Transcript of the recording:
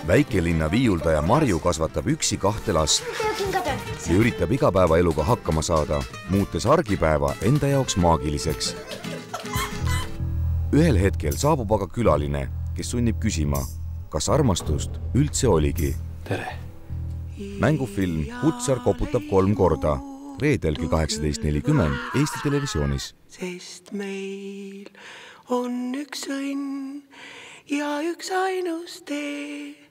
Väikelinna viiuldaja Marju kasvatab üksi 2 last ja üritab igapäevaeluga hakkama saada, muutes argipäeva enda jaoks maagiliseks. Ühel hetkel saabub aga külaline, kes sunnib küsima, kas armastust üldse oligi. Tere! Mängufilm Kutsar koputab 3 korda. Reedel kell 18.40 Eesti Televisioonis. Sest meil on üks õnn ja üks ainus tee.